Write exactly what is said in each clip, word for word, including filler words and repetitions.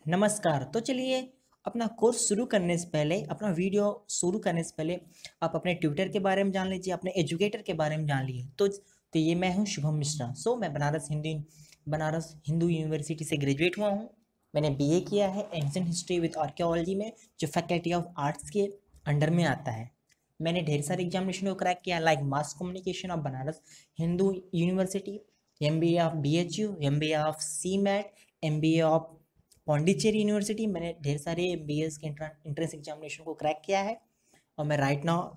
नमस्कार। तो चलिए अपना कोर्स शुरू करने से पहले अपना वीडियो शुरू करने से पहले आप अपने ट्यूटर के बारे में जान लीजिए, अपने एजुकेटर के बारे में जान लीजिए। तो तो ये मैं हूँ शुभम मिश्रा। सो मैं बनारस हिंदू बनारस हिंदू यूनिवर्सिटी से ग्रेजुएट हुआ हूँ। मैंने बीए किया है एंशिएंट हिस्ट्री विद आर्कियोलॉजी में, जो फैकल्टी ऑफ आर्ट्स के अंडर में आता है। मैंने ढेर सारे एग्जामिनेशन को क्रैक किया, like mass communication of Banaras Hindu university, M B A of B H U, M B A of C MAT, M B A of Pondicherry university. मैंने ढेर सारे बी एस के इंट्रेंस एग्जामिनेशन को क्रैक किया है। और मैं राइट नाउ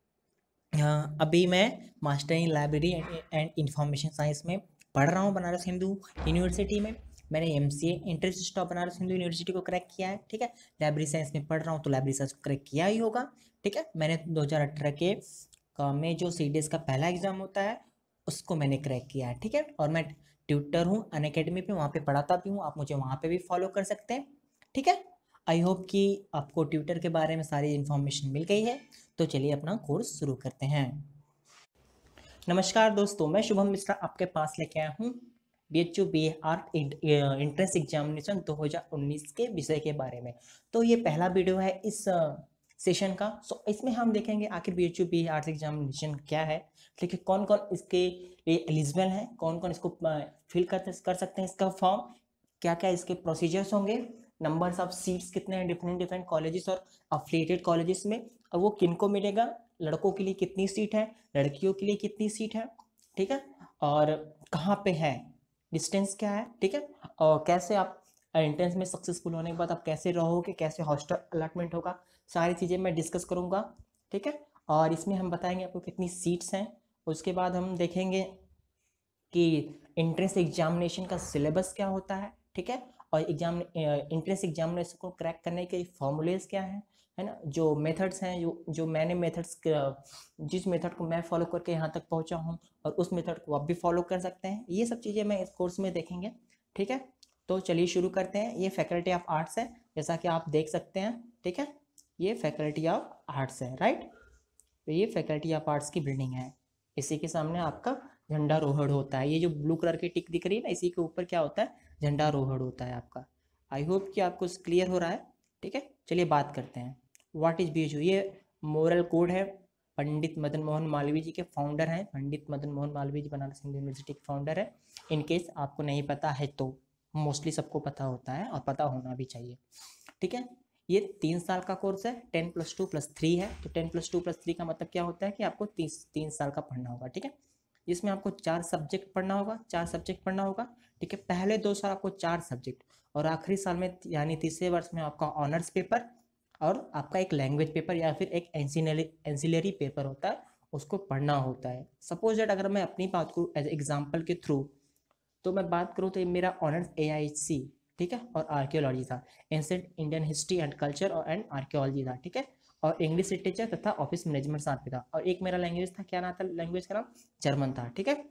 अभी मैं master in library and information science में पढ़ रहा हूँ बनारस हिंदू यूनिवर्सिटी में। मैंने M C A interest of Banaras Hindu university को क्रैक किया है। ठीक है, लाइब्रेरी साइंस में पढ़ रहा हूँ तो लाइब्रेरी साइंस को क्रैक किया ही होगा। ठीक है, मैंने दो हज़ार अठारह के का में जो सी डी एस का पहला एग्जाम होता है उसको मैंने क्रैक किया है। ठीक है, और मैं ट्यूटर हूँ अनअकैडमी पे, वहाँ पे पढ़ाता भी हूँ। आप मुझे वहाँ पे भी फॉलो कर सकते हैं। ठीक है, आई होप कि आपको ट्यूटर के बारे में सारी इन्फॉर्मेशन मिल गई है। तो चलिए अपना कोर्स शुरू करते हैं। नमस्कार दोस्तों, मैं शुभम मिश्रा आपके पास लेके आया हूँ B H U B A art entrance examination दो हज़ार उन्नीस के विषय के बारे में। तो ये पहला वीडियो है इस सेशन का। सो इसमें हम देखेंगे आखिर B H U B A arts examination क्या है। ठीक है, कौन कौन इसके लिए एलिजिबल हैं, कौन कौन इसको फिल कर कर सकते हैं इसका फॉर्म, क्या क्या इसके प्रोसीजर्स होंगे, नंबर्स ऑफ सीट्स कितने हैं डिफरेंट डिफरेंट कॉलेजेस और अफिलिएटेड कॉलेजेस में, और वो किनको मिलेगा, लड़कों के लिए कितनी सीट है, लड़कियों के लिए कितनी सीट है। ठीक है, और कहाँ पे है, डिस्टेंस क्या है। ठीक है, और कैसे आप एंट्रेंस में सक्सेसफुल होने के बाद आप कैसे रहोगे, कैसे हॉस्टल अलॉटमेंट होगा, सारी चीज़ें मैं डिस्कस करूँगा। ठीक है, और इसमें हम बताएंगे आपको कितनी सीट्स हैं। उसके बाद हम देखेंगे कि एंट्रेंस एग्जामिनेशन का सिलेबस क्या होता है। ठीक है, और एग्जाम एंट्रेंस एग्जामिनेशन को क्रैक करने के फॉर्मूलेज क्या हैं, है ना, जो मेथड्स हैं, जो जो मैंने मेथड्स जिस मेथड को मैं फॉलो करके यहाँ तक पहुँचा हूँ और उस मेथड को आप भी फॉलो कर सकते हैं। ये सब चीज़ें मैं इस कोर्स में देखेंगे। ठीक है, तो चलिए शुरू करते हैं। ये फैकल्टी ऑफ आर्ट्स है, जैसा कि आप देख सकते हैं। ठीक है, ये फैकल्टी ऑफ आर्ट्स है, राइट। तो ये फैकल्टी ऑफ आर्ट्स की बिल्डिंग है। इसी के सामने आपका झंडारोहण होता है। ये जो ब्लू कलर की टिक दिख रही है ना, इसी के ऊपर क्या होता है, झंडारोहण होता है आपका। आई होप कि आपको क्लियर हो रहा है। ठीक है, चलिए बात करते हैं what is B H U. ये मोरल कोड है, पंडित मदन मोहन मालवीय जी के फाउंडर हैं। पंडित मदन मोहन मालवीय जी बनारस हिंदू यूनिवर्सिटी के फाउंडर है। इनकेस आपको नहीं पता है तो मोस्टली सबको पता होता है और पता होना भी चाहिए। ठीक है, ये तीन साल का कोर्स है, ten plus two plus three है। तो ten plus two plus three का मतलब क्या होता है कि आपको तीस तीन साल का पढ़ना होगा। ठीक है, इसमें आपको चार सब्जेक्ट पढ़ना होगा, चार सब्जेक्ट पढ़ना होगा। ठीक है, पहले दो साल आपको चार सब्जेक्ट, और आखिरी साल में यानी तीसरे वर्ष में आपका ऑनर्स पेपर और आपका एक लैंग्वेज पेपर या फिर एक एंसिलरी पेपर होता है, उसको पढ़ना होता है। सपोज दैट अगर मैं अपनी बात करूँ एज एग्जाम्पल के थ्रू, तो मैं बात करूँ तो मेरा ऑनर्स ए आई सी, ठीक है, और आर्कियोलॉजी था। Ancient Indian history and culture और एंड आर्कियोलॉजी था। ठीक है, और इंग्लिश लिटरेचर तथा ऑफिस मैनेजमेंट साथ में था। और एक मेरा लैंग्वेज था, क्या नाम था लैंग्वेज का नाम, जर्मन था। ठीक है,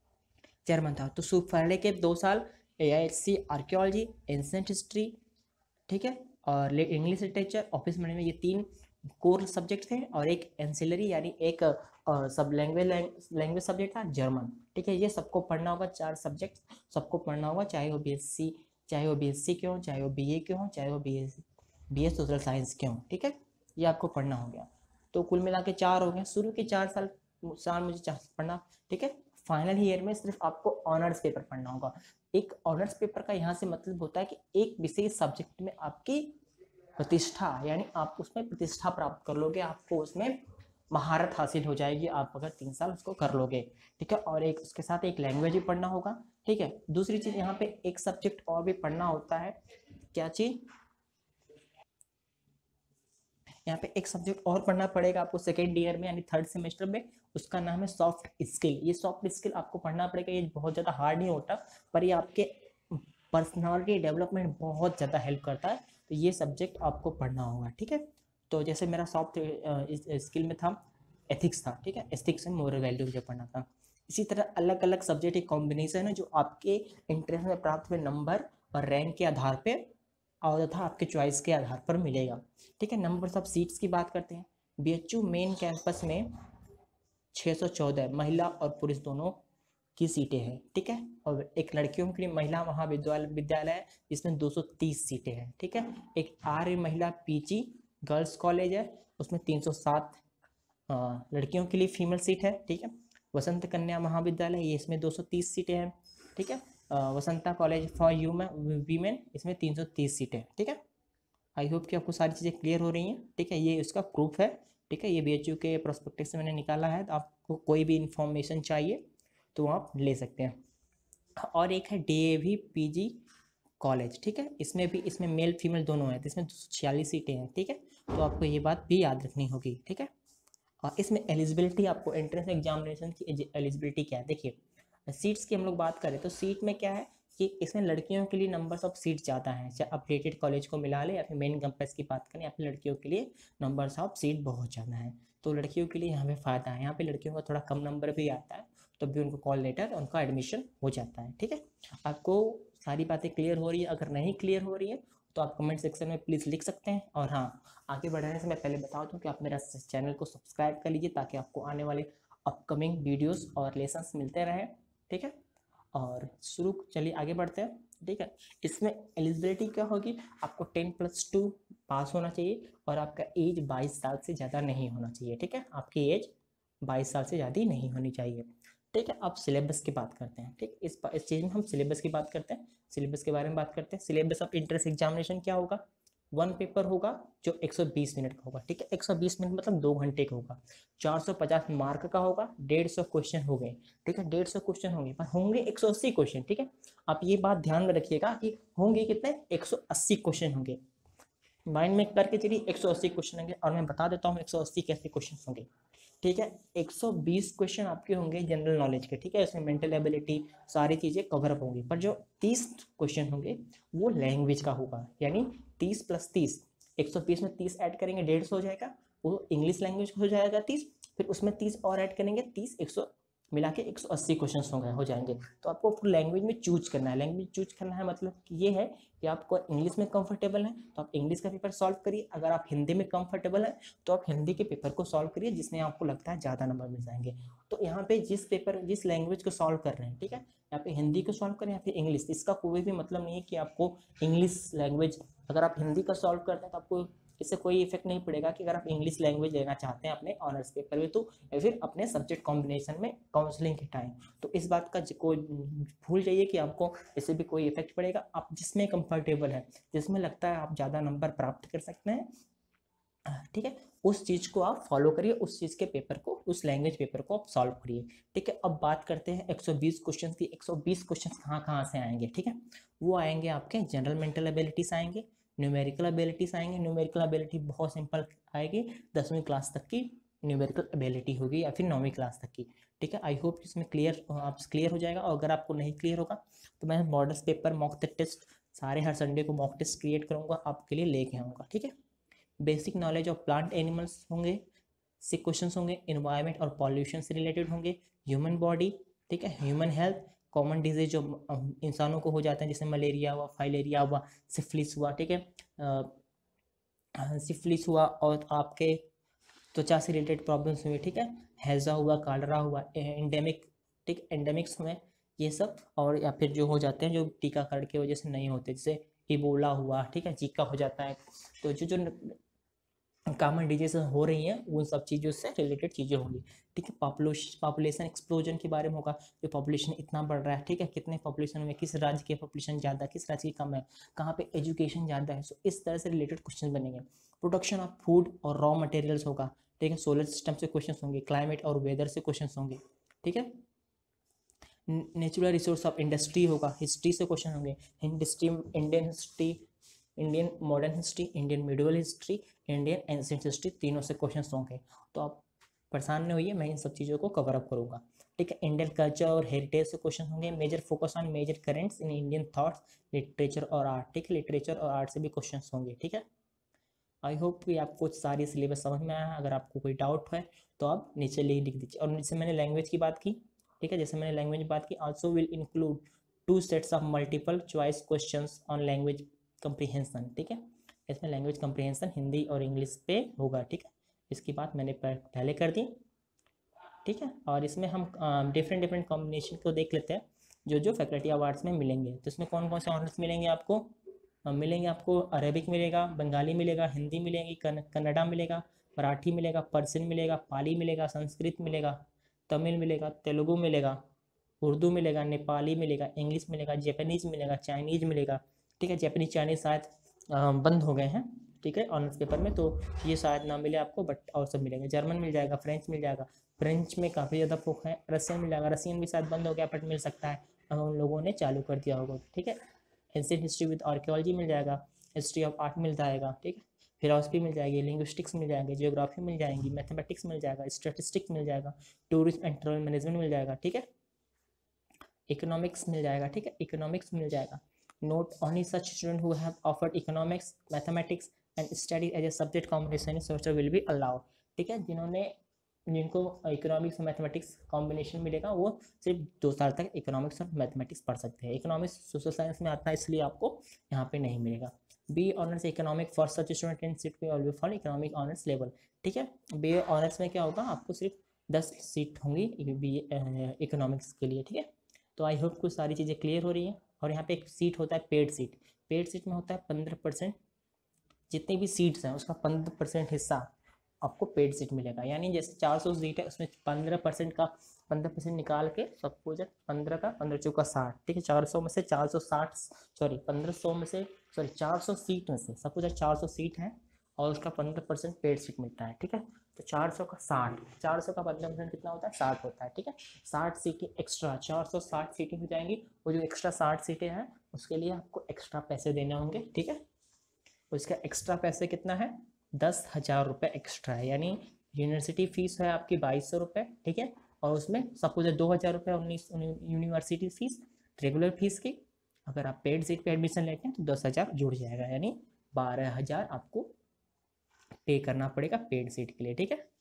जर्मन था। तो सूप पढ़ने के दो साल A I C archaeology, ancient history, ठीक है, और इंग्लिश लिटरेचर, ऑफिस मैनेजमेंट, ये तीन कोर सब्जेक्ट थे। और एक एंसिलरी यानी एक सब लैंग्वेज लैंग्वेज सब्जेक्ट था, जर्मन। ठीक है, ये सबको पढ़ना होगा, चार सब्जेक्ट सबको पढ़ना होगा, चाहे वो बी एस सी चाहे वो बी एस सी के हों, चाहे वो बी ए के हों, चाहे वो B S B S social science के हों। ठीक है, ये आपको पढ़ना हो गया। तो कुल मिला के चार हो गए, शुरू के चार साल साल मुझे पढ़ना। ठीक है, फाइनल ईयर में सिर्फ आपको ऑनर्स पेपर पढ़ना होगा। एक ऑनर्स पेपर का यहाँ से मतलब होता है कि एक विशेष सब्जेक्ट में आपकी प्रतिष्ठा, यानी आप उसमें प्रतिष्ठा प्राप्त कर लोगे, आपको उसमें महारत हासिल हो जाएगी आप अगर तीन साल उसको कर लोगे। ठीक है, और एक उसके साथ एक लैंग्वेज भी पढ़ना होगा। ठीक है, दूसरी चीज़ यहाँ पे एक सब्जेक्ट और भी पढ़ना होता है। क्या चीज़, यहाँ पे एक सब्जेक्ट और पढ़ना पड़ेगा आपको सेकेंड ईयर में यानी थर्ड सेमेस्टर में। उसका नाम है सॉफ्ट स्किल। ये सॉफ्ट स्किल आपको पढ़ना पड़ेगा। ये बहुत ज़्यादा हार्ड नहीं होता, पर ये आपके पर्सनालिटी डेवलपमेंट बहुत ज़्यादा हेल्प करता है। तो ये सब्जेक्ट आपको पढ़ना होगा। ठीक है, तो जैसे मेरा सॉफ्ट स्किल में था एथिक्स था। ठीक है, एथिक्स एंड मोरल वैल्यू मुझे पढ़ना था। इसी तरह अलग अलग सब्जेक्ट एक कॉम्बिनेशन है जो आपके इंटरेस्ट में प्राप्त हुए नंबर और रैंक के आधार पर और तथा आपके चॉइस के आधार पर मिलेगा। ठीक है, नंबर ऑफ सीट्स की बात करते हैं। B H U main campus में छः सौ चौदह महिला और पुरुष दोनों की सीटें हैं, ठीक है। और एक लड़कियों के लिए महिला महाविद्यालय विद्यालय है, इसमें दो सौ तीस सीटें हैं, ठीक है। एक आर्य महिला पीजी गर्ल्स कॉलेज है, उसमें तीन सौ सात लड़कियों के लिए फीमेल सीट है, ठीक है। वसंत कन्या महाविद्यालय, ये इसमें दो सौ तीस सीटें हैं, ठीक है। अ, वसंता कॉलेज फॉर वीमेन, इसमें तीन सौ तीस सीटें हैं, ठीक है। आई होप कि आपको सारी चीज़ें क्लियर हो रही हैं, ठीक है। ये इसका प्रूफ है, ठीक है। ये बी एच यू के प्रोस्पेक्टस से मैंने निकाला है, तो आपको कोई भी इंफॉर्मेशन चाहिए तो आप ले सकते हैं। और एक है D A V P G college, ठीक है। इसमें भी, इसमें मेल फीमेल दोनों हैं, तो इसमें दो सौ छियालीस सीटें हैं, ठीक है। तो आपको ये बात भी याद रखनी होगी, ठीक है। और इसमें एलिजिबिलिटी, आपको एंट्रेंस एग्जामिनेशन की एलिजिबिलिटी क्या है, देखिए सीट्स की हम लोग बात करें तो सीट में क्या है कि इसमें लड़कियों के लिए नंबर्स ऑफ सीट ज़्यादा हैं, चाहे अपडेटेड कॉलेज को मिला ले या फिर मेन कैंपस की बात करें, या फिर लड़कियों के लिए नंबर्स ऑफ सीट बहुत ज़्यादा है। तो लड़कियों के लिए यहाँ पे फ़ायदा है, यहाँ पे लड़कियों का थोड़ा कम नंबर भी आता है तो भी उनको कॉल लेटर उनका एडमिशन हो जाता है, ठीक है। आपको सारी बातें क्लियर हो रही है? अगर नहीं क्लियर हो रही है तो आप कमेंट सेक्शन में प्लीज़ लिख सकते हैं। और हाँ, आगे बढ़ने से मैं पहले बता दूं कि आप मेरा चैनल को सब्सक्राइब कर लीजिए ताकि आपको आने वाले अपकमिंग वीडियोस और लेसन्स मिलते रहें, ठीक है। और शुरू, चलिए आगे बढ़ते हैं, ठीक है। इसमें एलिजिबिलिटी क्या होगी, आपको टेन प्लस टू पास होना चाहिए और आपका एज बाईस साल से ज़्यादा नहीं होना चाहिए, ठीक है। आपकी एज बाईस साल से ज़्यादा नहीं होनी चाहिए, ठीक है। अब सिलेबस की बात करते हैं, ठीक। इस इस चीज़ में हम सिलेबस की बात करते हैं, सिलेबस के बारे में बात करते हैं। सिलेबस ऑफ इंट्रेंस एग्जामिनेशन क्या होगा, वन पेपर होगा जो एक सौ बीस मिनट का होगा, ठीक है। एक सौ बीस मिनट मतलब दो घंटे का होगा, चार सौ पचास मार्क का होगा, डेढ़ सौ क्वेश्चन हो गए, ठीक है। डेढ़ सौ क्वेश्चन होंगे पर होंगे एक सौ अस्सी क्वेश्चन, ठीक है। आप ये बात ध्यान में रखिएगा कि होंगे कितने, एक सौ अस्सी क्वेश्चन होंगे, माइंड में करके चलिए एक सौ अस्सी क्वेश्चन होंगे। और मैं बता देता हूँ एक सौ अस्सी कैसे क्वेश्चन होंगे, ठीक है। एक सौ बीस क्वेश्चन आपके होंगे जनरल नॉलेज के, ठीक है। इसमें मेंटल एबिलिटी सारी चीज़ें कवर अप होंगी। पर जो तीस क्वेश्चन होंगे वो लैंग्वेज का होगा, यानी तीस प्लस तीस, एक सौ बीस में तीस ऐड करेंगे डेढ़ सौ हो जाएगा, वो इंग्लिश लैंग्वेज हो जाएगा तीस, फिर उसमें तीस और ऐड करेंगे, तीस एक सौ मिला के एक सौ अस्सी क्वेश्चन हो गए हो जाएंगे। तो आपको फिर लैंग्वेज में चूज करना है, लैंग्वेज चूज करना है मतलब कि ये है कि आपको इंग्लिश में कंफर्टेबल है तो आप इंग्लिश का पेपर सॉल्व करिए, अगर आप हिंदी में कंफर्टेबल है तो आप हिंदी के पेपर को सॉल्व करिए जिसमें आपको लगता है ज़्यादा नंबर मिल जाएंगे। तो यहाँ पे जिस पेपर जिस लैंग्वेज को सॉल्व कर रहे हैं, ठीक है, यहाँ पे हिंदी को सॉल्व करें या फिर इंग्लिश, इसका कोई भी मतलब नहीं है कि आपको इंग्लिश लैंग्वेज, अगर आप हिंदी का सॉल्व करते हैं तो आपको इससे कोई इफेक्ट नहीं पड़ेगा कि अगर आप इंग्लिश लैंग्वेज लेना चाहते हैं अपने ऑनर्स पेपर में तो, या फिर अपने सब्जेक्ट कॉम्बिनेशन में काउंसलिंग के टाइम। तो इस बात का कोई भूल जाइए कि आपको इससे भी कोई इफेक्ट पड़ेगा। आप जिसमें कंफर्टेबल है, जिसमें लगता है आप ज़्यादा नंबर प्राप्त कर सकते हैं, ठीक है, उस चीज़ को आप फॉलो करिए, उस चीज़ के पेपर को, उस लैंग्वेज पेपर को आप सॉल्व करिए, ठीक है। अब बात करते हैं एक सौ बीस क्वेश्चन की। एक सौ बीस क्वेश्चन कहाँ कहाँ से आएंगे, ठीक है। वो आएंगे आपके जनरल मेंटल एबिलिटीज आएंगे, न्यूमेरिकल एबिलिटीज आएंगे। न्यूमेरिकल एबिलिटी बहुत सिंपल आएगी, दसवीं क्लास तक की न्यूमेरिकल एबिलिटी होगी या फिर नौवीं क्लास तक की, ठीक है। आई होप इसमें क्लियर आप क्लियर हो जाएगा। और अगर आपको नहीं क्लियर होगा तो मैं मॉडल्स पेपर मॉक टेस्ट सारे हर संडे को मॉक टेस्ट क्रिएट करूँगा, आपके लिए लेके आऊँगा, ठीक है। Basic knowledge of plant animals होंगे, से क्वेश्चंस होंगे, इन्वायरमेंट और पॉल्यूशन से रिलेटेड होंगे, ह्यूमन बॉडी, ठीक है, ह्यूमन हेल्थ, कॉमन डिजीज जो इंसानों को हो जाते हैं जैसे मलेरिया हुआ, फाइलेरिया हुआ, सिफिलिस हुआ, ठीक है, सिफिलिस हुआ और आपके त्वचा से रिलेटेड प्रॉब्लम्स हुए, ठीक है, हैजा हुआ, कालरा हुआ, एंडेमिक, ठीक, एंडेमिक्स हुए ये सब। और या फिर जो हो जाते हैं जो टीकाकरण की वजह से नहीं होते, जैसे इबोला हुआ, ठीक है, जीका हो जाता है। तो जो जो कॉमन डिजीज हो रही हैं उन सब चीज़ों से रिलेटेड चीज़ें होंगी, ठीक है। पॉपुलेशन पॉपुलेशन एक्सप्लोजन के बारे में होगा, जो पॉपुलेशन इतना बढ़ रहा है, ठीक है, कितने पॉपुलेशन में किस राज्य की पॉपुलेशन ज़्यादा, किस राज्य की कम है, कहाँ पे एजुकेशन ज़्यादा है, सो इस तरह से रिलेटेड क्वेश्चन बनेंगे। प्रोडक्शन ऑफ फूड और रॉ मटेरियल्स होगा, ठीक है, सोलर सिस्टम से क्वेश्चन होंगे, क्लाइमेट और वेदर से क्वेश्चन होंगे, ठीक है। नेचुरल रिसोर्स ऑफ इंडस्ट्री होगा, हिस्ट्री से क्वेश्चन होंगे, history, Indian history, Indian modern history, Indian medieval history, Indian ancient history, तीनों से क्वेश्चन होंगे। तो आप परेशान नहीं होइए, मैं इन सब चीज़ों को कवर अप करूँगा, ठीक है। इंडियन कल्चर और हेरिटेज से क्वेश्चन होंगे, major focus on major currents in Indian thoughts, literature और आर्ट, ठीक है, लिटरेचर और आर्ट से भी क्वेश्चन होंगे, ठीक है। आई होप कि आपको सारी सिलेबस समझ में आया। अगर आपको कोई डाउट है तो आप नीचे लिख लिख दीजिए। और जैसे मैंने लैंग्वेज की बात की, ठीक है, जैसे मैंने लैंग्वेज की बात की, also will include two sets of multiple choice questions on language comprehension, ठीक है। इसमें लैंग्वेज कंप्रीहेंशन हिंदी और इंग्लिश पे होगा, ठीक है। इसकी बात मैंने पहले कर दी। ठीक है। और इसमें हम डिफरेंट डिफरेंट कॉम्बिनेशन को देख लेते हैं जो जो फैकल्टी ऑफ आर्ट्स में मिलेंगे। तो इसमें कौन कौन से ऑनर्स मिलेंगे आपको? अ, मिलेंगे आपको अरेबिक मिलेगा, बंगाली मिलेगा, हिंदी मिलेगी, कन्नड़ा मिलेगा, मराठी मिलेगा, पर्शियन मिलेगा, पाली मिलेगा, संस्कृत मिलेगा, तमिल मिलेगा, तेलुगु मिलेगा, उर्दू मिलेगा, नेपाली मिलेगा, इंग्लिश मिलेगा, जापानीज मिलेगा, चाइनीज मिलेगा। ठीक है, जापानीज चाइनीज शायद अ, बंद हो गए हैं, ठीक है, ऑनर्स पेपर में, तो ये शायद ना मिले आपको, बट और सब मिलेंगे। जर्मन मिल जाएगा, फ्रेंच मिल जाएगा, फ्रेंच में काफ़ी ज़्यादा फोक है। रशियन मिल जाएगा, रशियन भी शायद बंद हो गया बट मिल सकता है अगर उन लोगों ने चालू कर दिया होगा। ठीक है, एंशिएंट हिस्ट्री विद आर्कियोलॉजी मिल जाएगा, हिस्ट्री ऑफ आर्ट मिल जाएगा, ठीक है, फिलोसफी मिल जाएगी, लिंग्विस्टिक्स मिल जाएंगे, जियोग्राफी मिल जाएंगी, मैथमेटिक्स मिल जाएगा, स्टैटिस्टिक्स मिल जाएगा, टूरिज्म एंड ट्रैवल मैनेजमेंट मिल जाएगा, ठीक है, इकोनॉमिक्स मिल जाएगा, ठीक है, इकोनॉमिक्स मिल जाएगा। Note only such student who have offered economics, mathematics and study as a subject combination semester will be allowed. ठीक है, जिन्होंने जिनको इकोनॉमिक्स और मैथमेटिक्स कॉम्बिनेशन मिलेगा वो सिर्फ दो साल तक इकोनॉमिक्स और मैथमेटिक्स पढ़ सकते हैं। इकोनॉमिक्स सोशल साइंस में आता है इसलिए आपको यहाँ पे नहीं मिलेगा। B honours economic for such student in seat पे always for economic honours level. ठीक है, बी ऑनर्स में क्या होगा, आपको सिर्फ दस सीट होंगी बी इकोनॉमिक्स के लिए। ठीक है, तो आई होप कुछ सारी चीज़ें क्लियर हो रही हैं। और यहाँ पे एक सीट होता है पेड सीट। पेड सीट में होता है पंद्रह परसेंट, जितनी भी सीट्स हैं उसका पंद्रह परसेंट हिस्सा आपको पेड सीट मिलेगा। यानी जैसे चार सौ सीट है उसमें पंद्रह परसेंट का पंद्रह परसेंट निकाल के सबको जब पंद्रह का पंद्रह चौका साठ, ठीक है, चार सौ में से चार सौ साठ सॉरी पंद्रह सौ में से सॉरी चार सौ सीट में से सबको जब चार सौ सीट है और उसका पंद्रह परसेंट पेड सीट मिलता है। ठीक है, तो चार सौ का साठ, चार सौ का पंद्रह परसेंट कितना होता है, साठ होता है। ठीक है, साठ सीटें एक्स्ट्रा, चार सौ साठ सीटें हो जाएंगी। वो जो एक्स्ट्रा साठ सीटें हैं उसके लिए आपको एक्स्ट्रा पैसे देने होंगे। ठीक है, उसका एक्स्ट्रा पैसे कितना है, दस हज़ार रुपये एक्स्ट्रा है। यानी यूनिवर्सिटी फीस है आपकी बाईस सौ रुपये। ठीक है, और उसमें सपोज दो हज़ार रुपये उन्नीस यूनिवर्सिटी फीस रेगुलर फीस की, अगर आप पेड सीट पे एडमिशन लेते हैं तो दस हज़ार जुड़ जाएगा, यानी बारह हज़ार आपको पे करना पड़ेगा पेड सीट के लिए। ठीक है,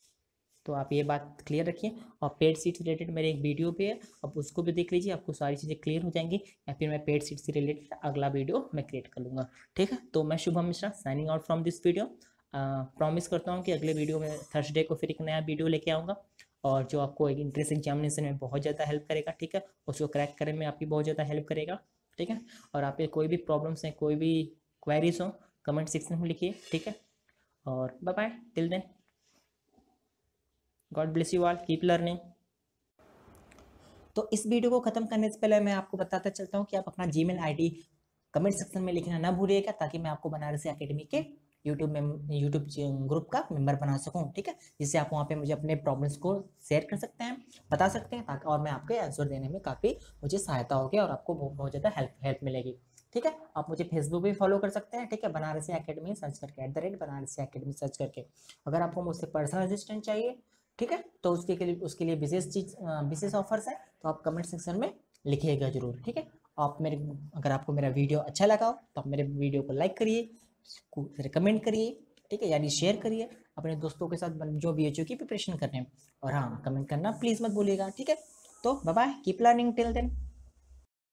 तो आप ये बात क्लियर रखिए। और पेड सीट से रिलेटेड मेरे एक वीडियो पे है, आप उसको भी देख लीजिए, आपको सारी चीज़ें क्लियर हो जाएंगी। या फिर मैं पेड सीट से रिलेटेड अगला वीडियो मैं क्रिएट कर लूँगा। ठीक है, तो मैं Shubham Mishra signing out from this video. Promise करता हूँ कि अगले वीडियो में थर्सडे को फिर एक नया वीडियो लेके आऊँगा, और जो आपको एक इंट्रेंस एग्जामिनेशन में बहुत ज़्यादा हेल्प करेगा। ठीक है, उसको क्रैक करने में आपकी बहुत ज़्यादा हेल्प करेगा। ठीक है, और आप कोई भी प्रॉब्लम्स हैं, कोई भी क्वेरीज हो, कमेंट सेक्शन में लिखिए। ठीक है, और bye bye till then, God bless you all, keep learning. तो इस वीडियो को खत्म करने से पहले मैं आपको बताता चलता हूँ कि आप अपना जीमेल आईडी कमेंट सेक्शन में लिखना ना भूलिएगा, ताकि मैं आपको बनारसी एकेडमी के यूट्यूब में यूट्यूब ग्रुप का मेंबर बना सकूं। ठीक है, जिससे आप वहाँ पे मुझे अपने प्रॉब्लम्स को शेयर कर सकते हैं, बता सकते हैं, ताकि और मैं आपके आंसर देने में काफ़ी मुझे सहायता होगी और आपको बहुत ज़्यादा हेल्प हेल्प मिलेगी। ठीक है, आप मुझे फेसबुक भी फॉलो कर सकते हैं। ठीक है, बनारसी एकेडमी सर्च करके, at the rate Banarasi academy search करके। अगर आपको मुझसे पर्सनल असिस्टेंट चाहिए, ठीक है, तो उसके लिए उसके लिए विशेष चीज विशेष ऑफर्स है, तो आप कमेंट सेक्शन में लिखिएगा जरूर। ठीक है, आप मेरे अगर आपको मेरा वीडियो अच्छा लगा हो तो आप मेरे वीडियो को लाइक करिए, रिकमेंड करिए, ठीक है, यानी शेयर करिए अपने दोस्तों के साथ जो बी एच यू की प्रिपरेशन कर रहे हैं। और हाँ, कमेंट करना प्लीज़ मत भूलिएगा। ठीक है, तो bye bye, keep learning till then.